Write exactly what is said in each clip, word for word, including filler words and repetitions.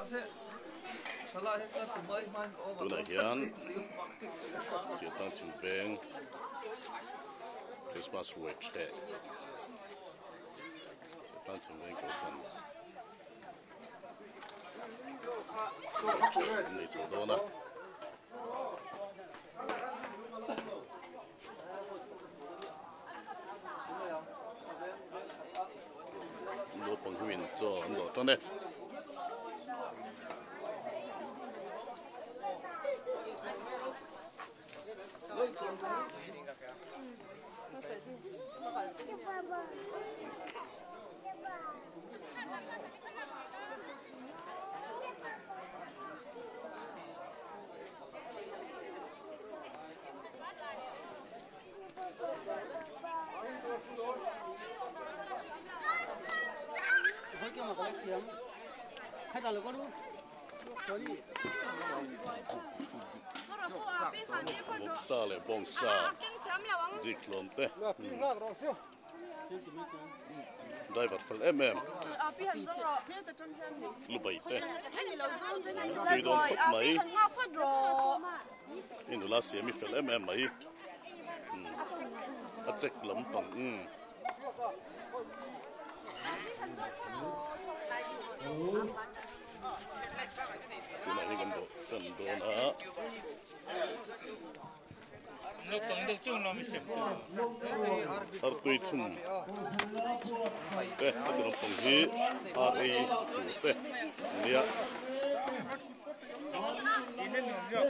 tu này hiền chỉ tăng chịu veng Christmas ruồi trẻ chỉ tăng chịu veng cầu phần này chỗ đó nè lúa bằng huyền cho lúa trong đây hay là có đúng có đi một sa lại bông sa dịch lom te đây vật phần em em lúc bảy te khi đón phút mấy in đồ lá xía mi phần em em mấy ắt dịch lắm bằng tu này gần độ gần độ nữa lúc bằng được chung nó mới xếp ở tuổi chung thế ở trong phòng hi ở đây thế nia đi nên nhổm nhổm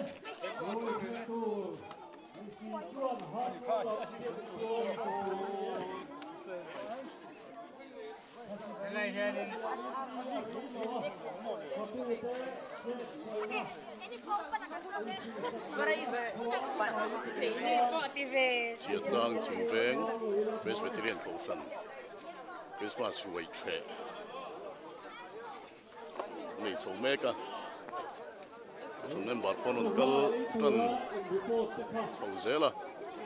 này thế nên chia tăng chim veng Presbyterian cầu sân Christmas ruồi trẻ này số mấy cả số nên bảo con ông cal trần phòng dễ là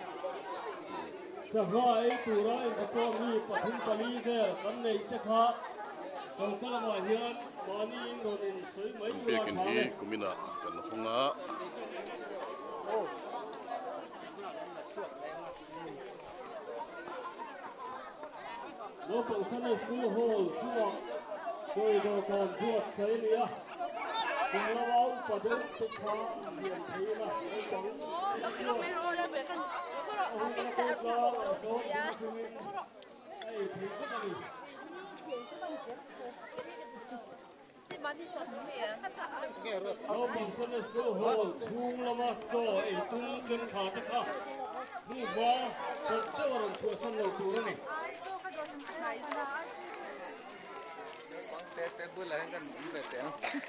sa hai tu ra in ko mi pathum pali de kan nei te kha so kala ma hian mani in don in soi mai pe kin hi kumina kan hunga no pang sana school hall chuwa koi do kan buat sai nia kun lawau padon te kha hian theina ai pang Nó bằng sân school hall chung lama cho ai tung chân khá tất cả đi qua tất cả orang chua sân đầu tu này té té bữa lại gần bị té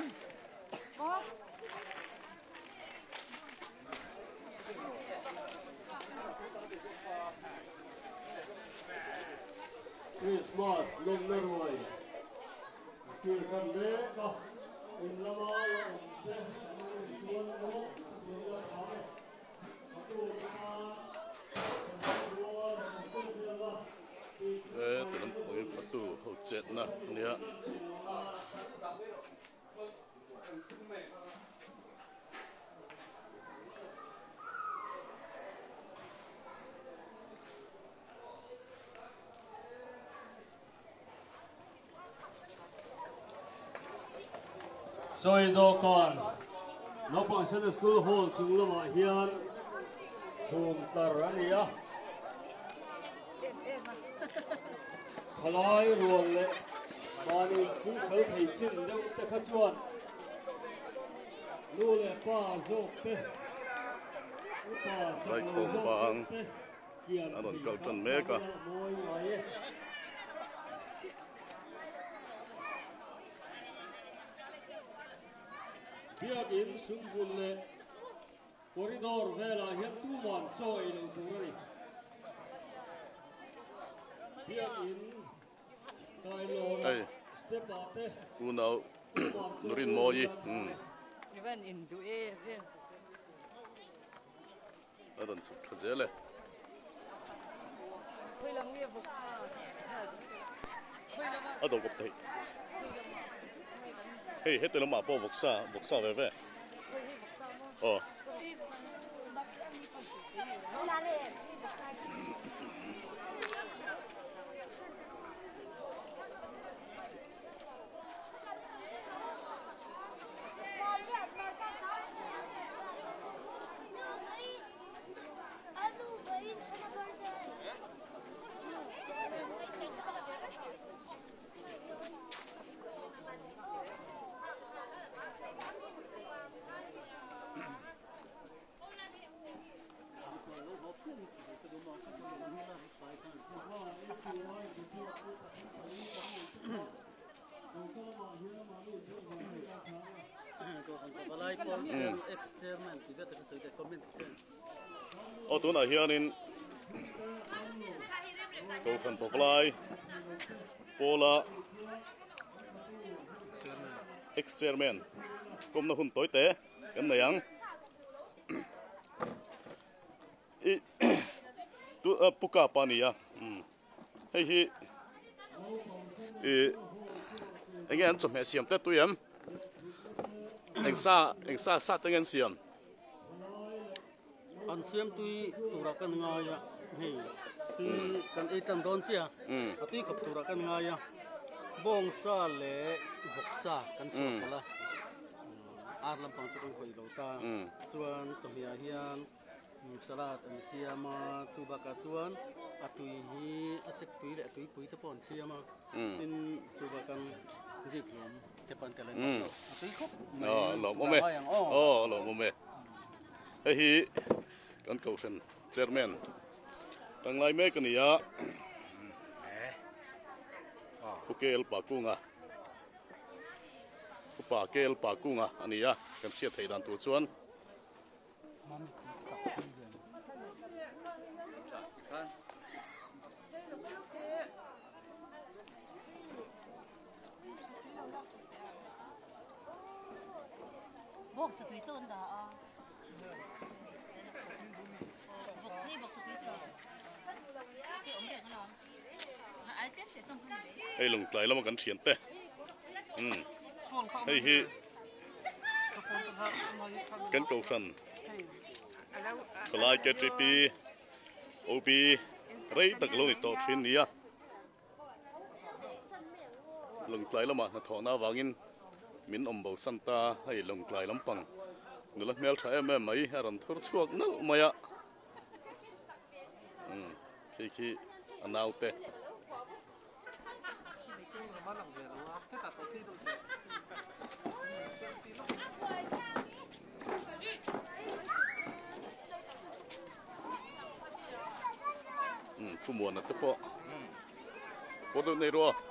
Christmas long na rồi chưa cần bé có in lama là để chuan nó để ra tháo ê tụi nó mới phát tu hậu chết nè nia rồi đó con nó bằng sân school hall chung lama hian hùng tar anh ya Khalai ruộng lệ mani sung khởi thầy chín đâu ta khát chuan lu lệ pa dốc te pa sai không bằng anh còn cầu trần mê cả Biak in sung bun lệ corridor vela hian tu man choi lo tu ri Biak in Hey, tu nào nurin mo gì? Even in do e, ở đằng sau thật dễ lệ. ở đâu cũng thấy. Hei, hết tên nó mà bỏ vọc xa, vọc xa về về. Ờ. Ở tuần này hiện nên cầu khẩn bỏ fly, Pola, experiment, cùng nó hùn tối tế, cái này ăn, tu puka pani à, hay hi, anh em chụp hệ xiêm tết tôi em, anh sa anh sa sa tiếng anh xiêm. Anh xem tôi tụ ra căn ngay à, hey, tôi căn ấy trăm đòn chia, à tôi gặp tụ ra căn ngay à, bông sa lệ vọc sa căn sốt là, ar làm bằng chút khối lâu ta, chuan trong nhà hiền, salad anh xem mà chú bác cả chuan, à tôi hi, à chắc tôi lệ tôi bùi thấp bọn xem mà, nên chú bác căn dịp lắm, thấp bọn cái này, à tôi khóc, ờ lẩu mồm mê, ờ lẩu mồm mê, hay hi kan cầu sen chairman tang lai me kan ya pukel pa kunga pa kel pa kunga ania kan sia thei dan tu chuan box tùy chọn đã à hay lồng lại lắm kan thian pe um hay hi kan cầu sen khlai ke tripi opi rei tak lo ni to thin nia lồng lại lắm mà thona wangin min om bo santa hay lồng lại lắm pang nula mel tha em em mai haran thur chuak nal maya um khi khi anau te um thu mua na te po po do nei ro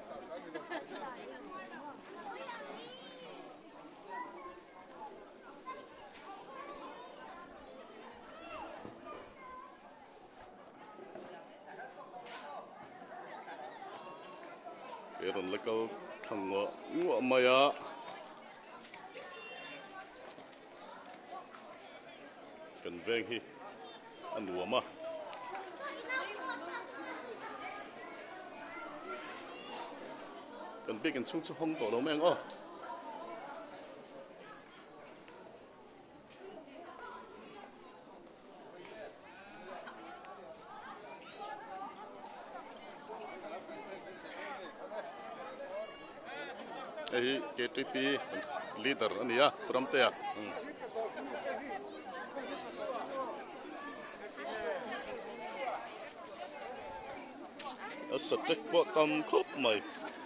Eron lekal thangwa ngwa maya kan veng hi anuama kan bi kan chung chu hong to lo meng o Hey, K T P leader ania tramtea. Asat po tam khop mai.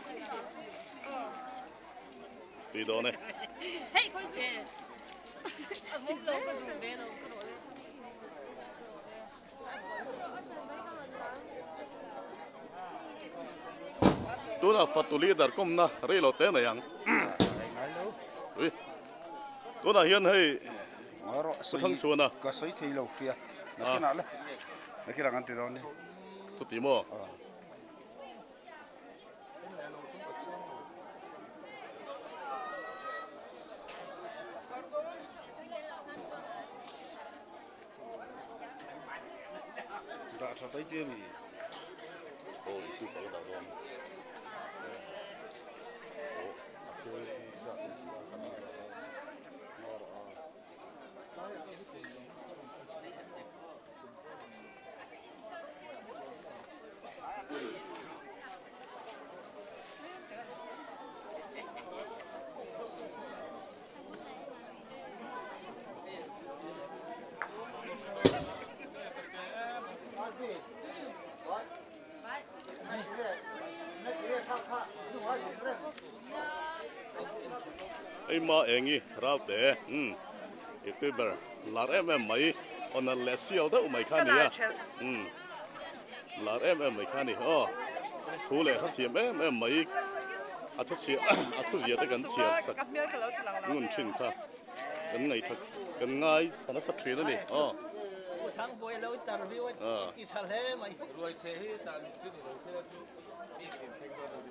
Đi đó này. Hey, coi xe. Một số cái đường bé đâu có đổi. Tu na fatu leader kom na relo te na yang. Ui. Tu na hian hei. Ko thang chuan na. Ka soi thei lo fia. Na kina le. Na kira ngan ti don ni. Tu ti mo. Da cha tai ti mi. Ôi, tu bảo đạo rồi. Ồ, ai ma engi rau te um youtuber lar em em mai on a lesio da mai khani ya um lar em em mai khani oh thu le kha thiam em em mai a thu sia a thu sia ta kan chia sak ngun thin kha kan ngai thak kan ngai thana sa thri ni oh Thang boy lâu char view Ờ. chỉ char hết mày. Rồi thế hi tan chứ thì rồi sẽ chú đi tìm thêm đó rồi.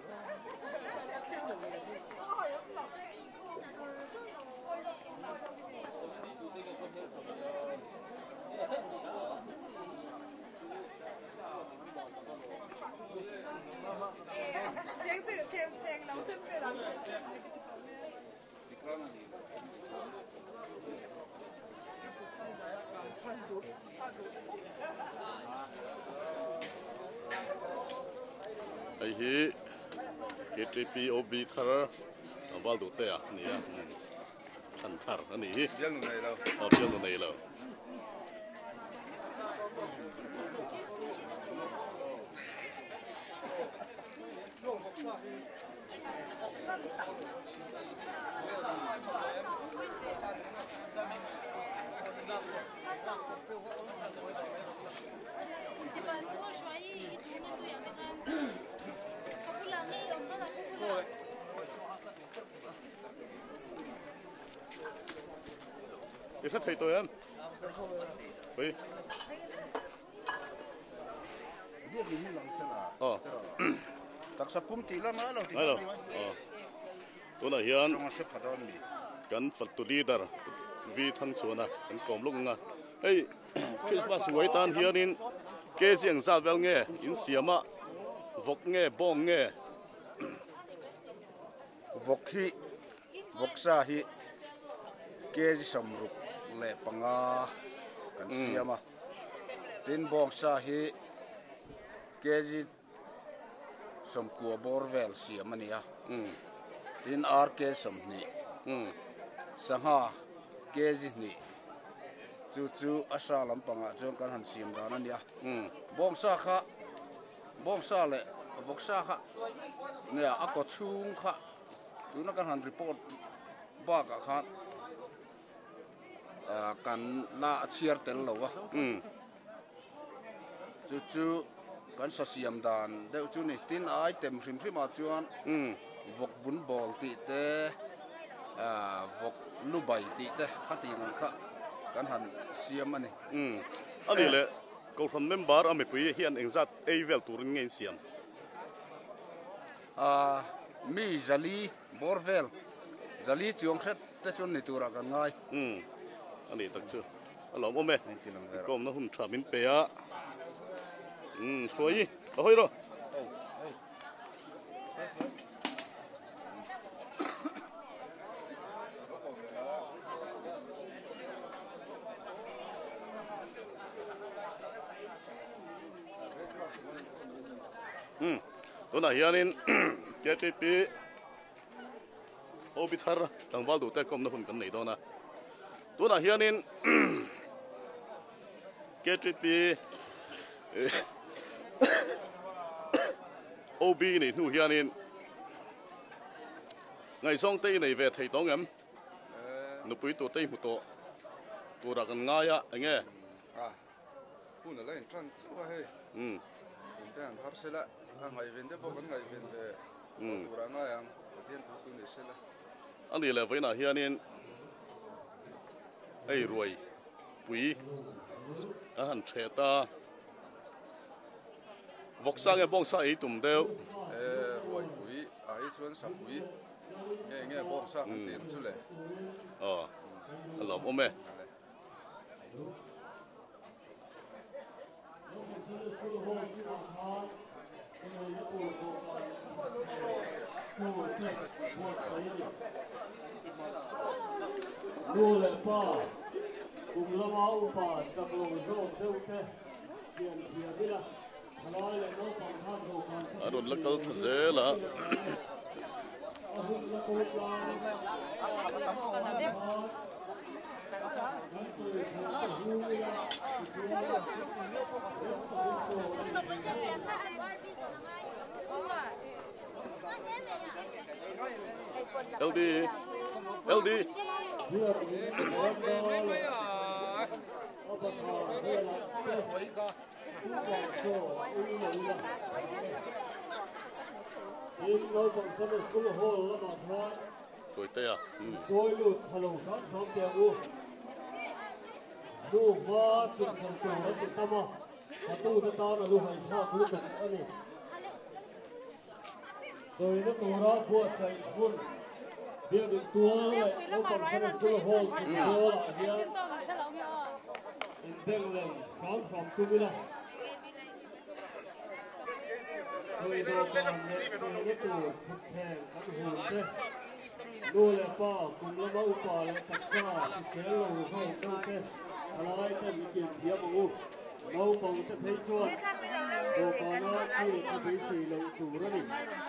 Thiêng sự thiêng thiêng nấu xương về lắm. ai hi K T P O B thar wal du te a ni a chan thar ani hi Riêng này đâu. o pian no nei lo Diba so shwai itune tu yang dengan kapulangi onto na kupula. i kha thei to yan oi Riêng thì làm sao nào? oh Đặc sắc pum tì lan nào thì. ai lo oh to na hian Trong sẽ phát đòn đi. kan fal tu leader vi thang chuana kan kom lung nga ei Christmas wai tan hian in ke siang zal vel nge in siama vok nge bong nge Vok hi, vok sa hi. Kê ji sam ruk le panga kan siama. Tin bong sa hi. Kê ji sam kua bor vel siama ni a. um Tin ar ke sam ni. um Sangha kê ji ni. Chu chu asa lam panga chong kan han siam da na ni a. um Bong sa kha. Bong sa le vok sa kha. Nè a ko chung kha. Tu nó kan han report ba ka kha. À, kan la chiar tel lo wa um chu chu kan sa siam dan deuh chu ni tin ai tem hrim hrim a chuan um vok bun bol ti te à vok lu bai ti te kha ti ngang kha kan han siam ani um ani le ko from member ami pui hian engzat ei vel turin ngein siam à mi zali borvel zali chuang khet te chun ni tura kan ngai um ani tak chu alo mo me ni ti lang ver kom na hun tha min pe a um soi a hoi ro um to na hian in K T P o bi thar tang wal du te kom na hun kan nei do na to na hian in K T P O B ni nu hian in ngai song te nei ve thei tong em nu pui to te mu to to ra kan nga ya ange à hun la in tran chu wa he um in tan har sela a ngai ven te bo kan ngai ven ve um tura nga yang tien tu tu ni sela ani le ve na hian in ei ruai pui a han theta vok sang e bong sa ei tum deu e ruai pui a hi chuan sa pui nge nge bong sa kan tin chu le ờ alo mo me Nô lệ pa, cùng lo máu pa, sắp lồng rộn đâu thế, tiền tiền đi là, nói là nó còn tham rồi còn. a ron la kal tha ze la L D L D in lo bang Sunday School Hall la ma kha tuổi tê à soi lu thalo sam sam te u lu va chim thang tu ra ti tama ka tu ta ta na lu hai sa lu ta ani soi na tu ra bu sai hun bia de tua le lo bang Sunday School Hall ti so la hia in Benglen from from tu bila soi do kan ne soi na tu thut thang kan hun te lu le pa kum la mau pa le taksa ti se lo ho ko te alai te mi ki thia bu mau pong te thei chu do pa na ki ti bi si lo tu ra ni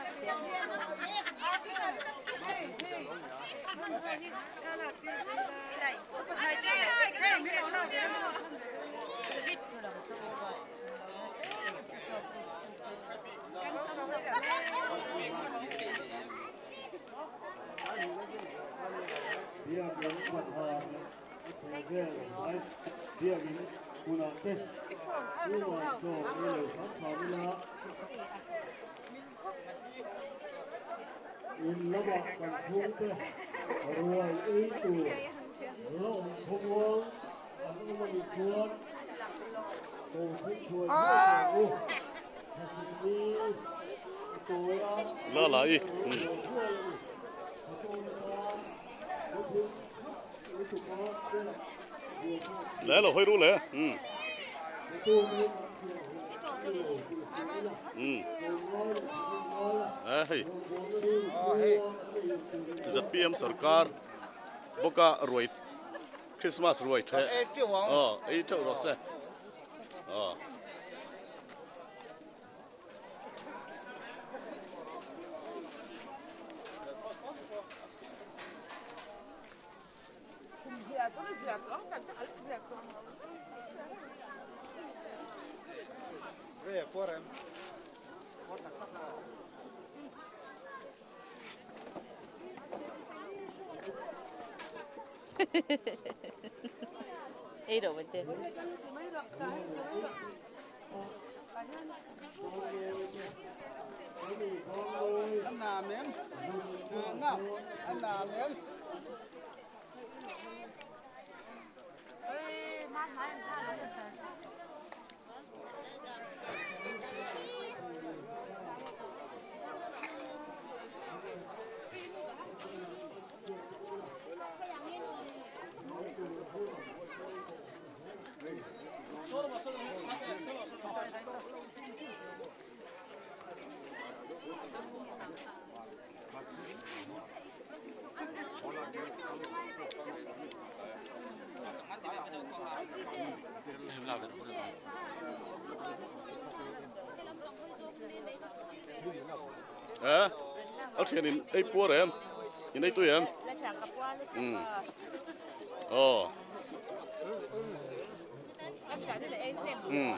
dia bin ma tha se ge ai dia bin kuna te ni wa so ni lo sa tha ni la in la ba kan thung te ruai ei tu lo khong wong an ma ni chuan ko thung chuan ko ha si ni ko ya la la y lẽ là hơi rú lẽ ừ ừ à hey giật pê em sarkar boka rồi Christmas rồi thế ờ ấy chỗ đó sẽ ờ Về qua em. Ấy rồi vậy thế. Anh làm em. Nào, anh làm em. à ở trên này ấy búa em nhìn đây tôi em ừ ồ ừ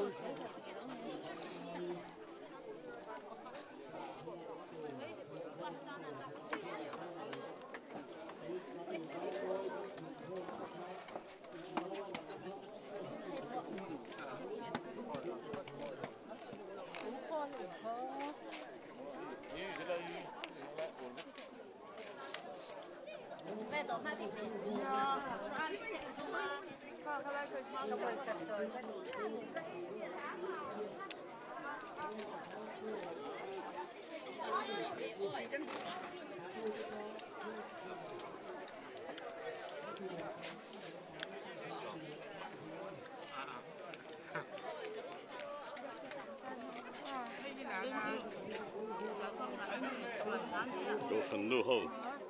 đồ phần nô hậu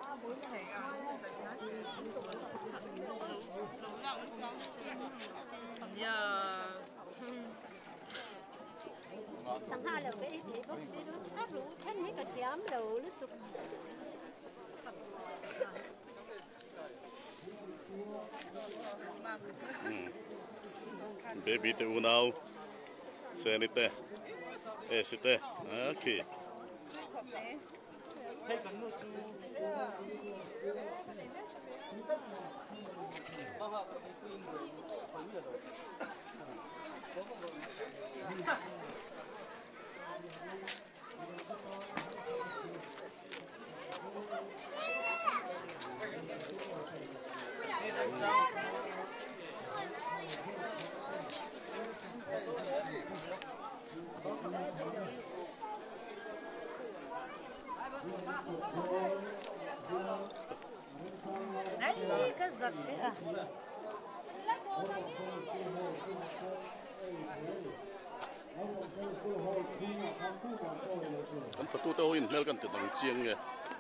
thằng hai là cái gì bác sĩ nó áp lũ thế này cả chém đầu nó tụt baby te unau senite esite okay Đấy, cái giật đấy à. Kan patu tao in mel kan tetang chiang nge.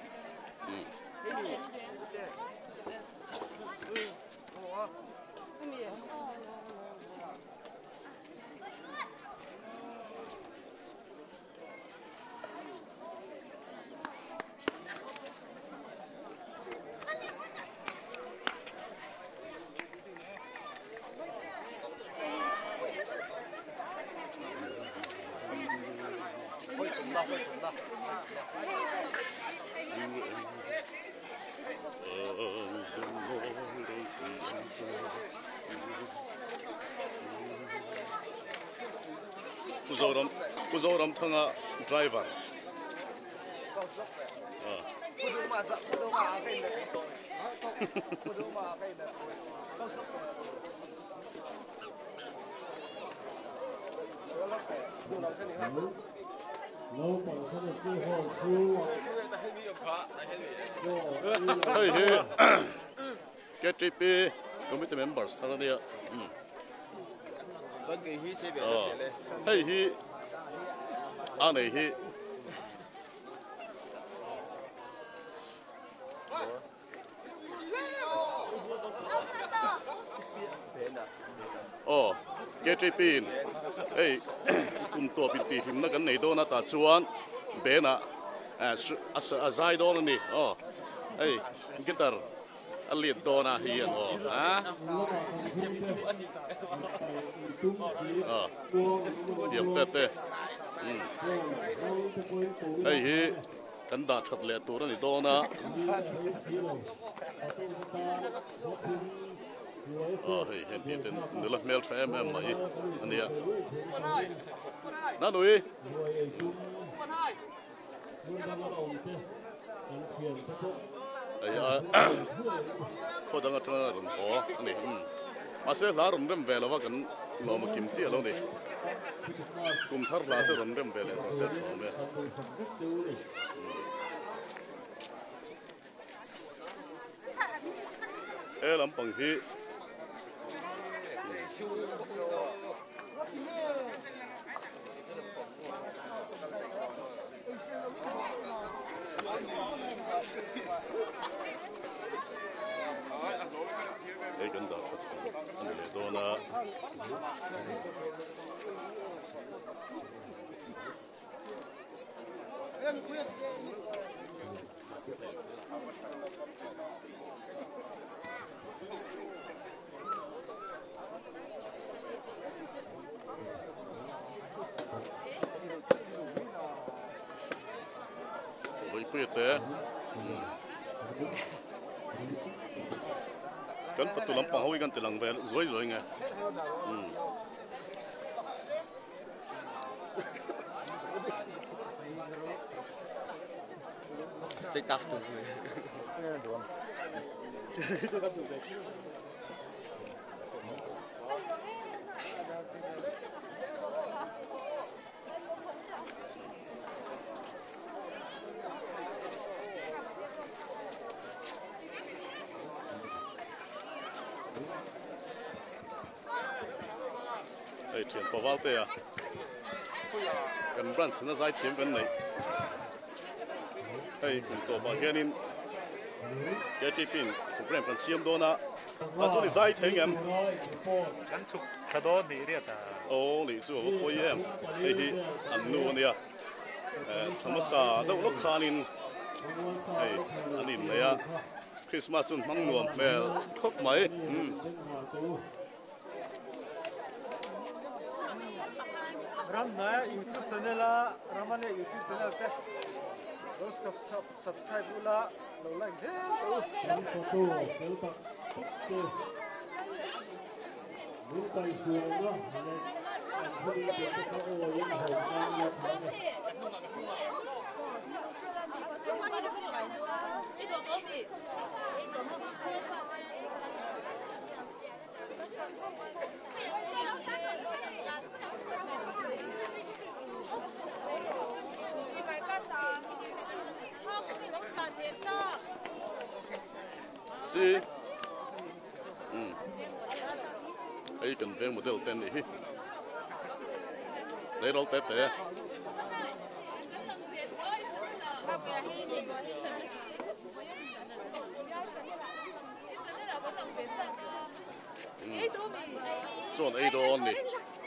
Kuzoram, kuzoram thanga driver. Low Bangsan School Hall two. Hey hey, get J P committee members. Sana dia. Hey he, ane he. Oh, get J P. Hey, kum tua pinti him na kan nei do na ta chuan be na as as azai do na ni. Oh, hey, gitar alit do na hi an oh, ha? Oh, diam te te. Hey hi, kan da that le tu na ni do na. Oh, hey, hen ti ten nila mel tram em mai ania. Na nui. Ai a ko dang atna ron ho ani um ma se la ron rem ve lo wa kan lo ma kim chi lo ni kum thar la che ron rem ve le ma se tho me e lam pang hi Hey, kan da chat an le do na Oi puete kan fatu lampang hawi kan telang vel zoi zoi nge hmm Stick das tu. Hey, thiền bỏ vào tê à cần brand nó giải thiền vấn này hey cùng tổ bảo hiền in cái chi pin cũng brand cần xiêm đô na à chỗ này giải thiền em Kan chuk khado ni ria ta. ô lý chú ở quê em hey hi ăn nu này à tham sa đâu lúc khai in hey anh in này à Christmas xuân măng nuông mèo khóc mấy Ram na YouTube channel la, Ramane YouTube channel te. Dos ka subscribe la, lo like je. Hãy subscribe cho kênh Ghiền Mì Gõ để không bỏ lỡ những video hấp dẫn. si um ấy cần về một điều tên này lấy đâu tết tết chọn ấy đó này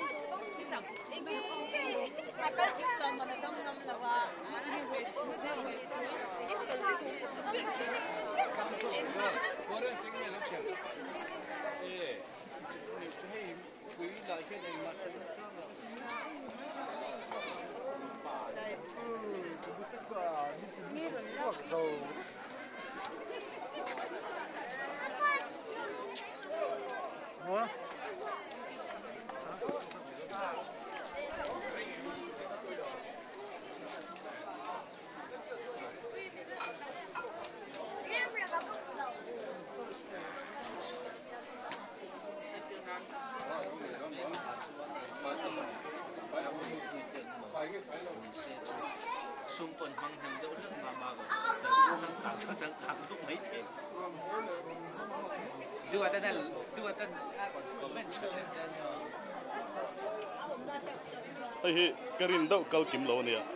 xung quanh hàng hàng đỗ nước mà mà chẳng tặng cho chẳng tặng lúc mấy thế đưa tên này đưa tên có bên chơi tên ấy cái riêng đâu câu kiếm lỗ này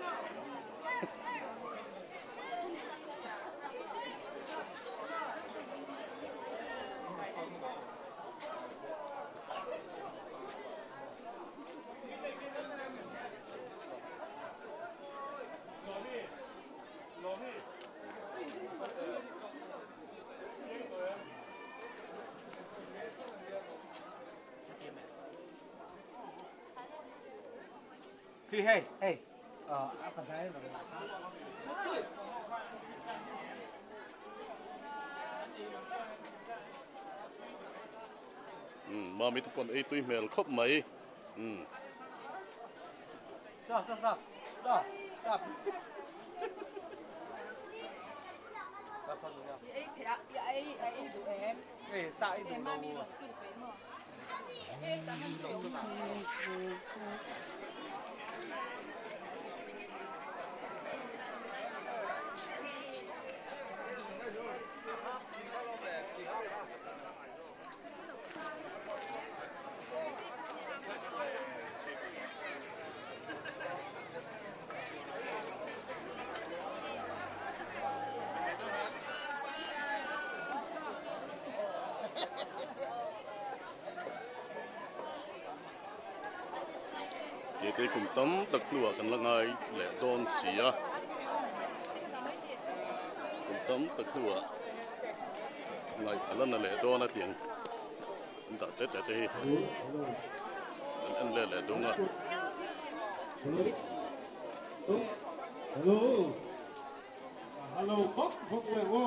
khi hey hey ờ phần thái rồi um mà mình tụi ấy tụi mình khóc mấy um sao sao sao đó sao sao phân nhau ấy thì ấy ấy tụi em ê sao ít em đồ mami mà cứ phải mà em ta không chịu mà thì tôi cùng tấm đặc lụa cần là ngày lễ đón xía cùng tấm đặc lụa ngày lần là lễ đón là tiền đã chết tại đây anh lễ lễ đúng à hello hello bốc bốc về vô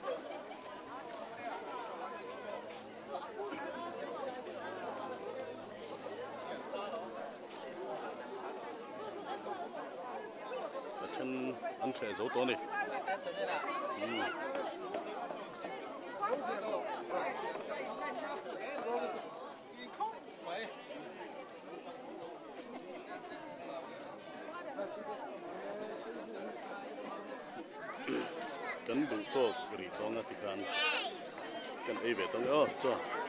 chân ăn trẻ dấu to này cần đủ to rỉ to ngắt thì can cần ấy về tông ơ cho